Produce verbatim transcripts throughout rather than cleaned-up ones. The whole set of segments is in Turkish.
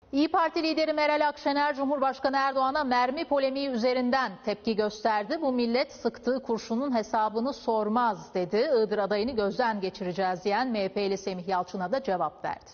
İYİ Parti lideri Meral Akşener, Cumhurbaşkanı Erdoğan'a mermi polemiği üzerinden tepki gösterdi. Bu millet sıktığı kurşunun hesabını sormaz dedi. Iğdır adayını gözden geçireceğiz diyen M H P'li Semih Yalçın'a da cevap verdi.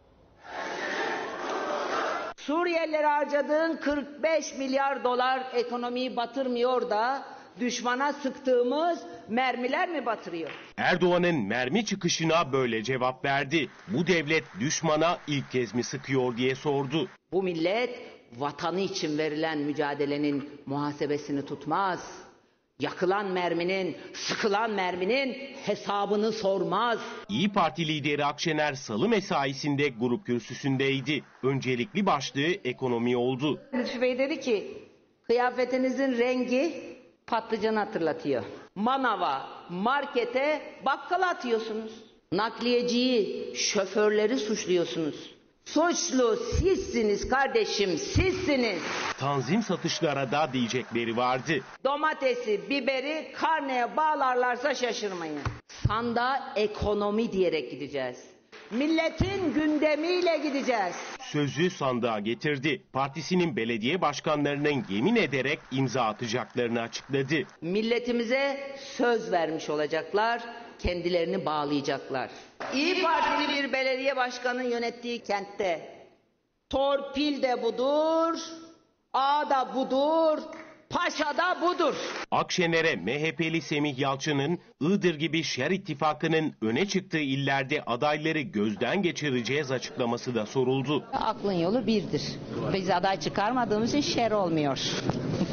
Suriyelilere harcadığın kırk beş milyar dolar ekonomiyi batırmıyor da düşmana sıktığımız mermiler mi batırıyor? Erdoğan'ın mermi çıkışına böyle cevap verdi. Bu devlet düşmana ilk kez mi sıkıyor diye sordu. Bu millet vatanı için verilen mücadelenin muhasebesini tutmaz. Yakılan merminin, sıkılan merminin hesabını sormaz. İYİ Parti lideri Akşener salı mesaisinde grup kürsüsündeydi. Öncelikli başlığı ekonomi oldu. Lütfü Bey dedi ki, kıyafetinizin rengi patlıcanı hatırlatıyor. Manava, markete, bakkala atıyorsunuz. Nakliyeciyi, şoförleri suçluyorsunuz. Suçlu sizsiniz kardeşim, sizsiniz. Tanzim satışlara da diyecekleri vardı. Domatesi, biberi karneye bağlarlarsa şaşırmayın. Sandığa ekonomi diyerek gideceğiz. Milletin gündemiyle gideceğiz. Sözü sandığa getirdi. Partisinin belediye başkanlarının yemin ederek imza atacaklarını açıkladı. Milletimize söz vermiş olacaklar, kendilerini bağlayacaklar. İYİ Partili bir belediye başkanının yönettiği kentte torpil de budur, ağ da budur, paşa da budur. Akşener'e M H P'li Semih Yalçın'ın Iğdır gibi şer ittifakının öne çıktığı illerde adayları gözden geçireceğiz açıklaması da soruldu. Aklın yolu birdir. Biz aday çıkarmadığımız için şer olmuyor.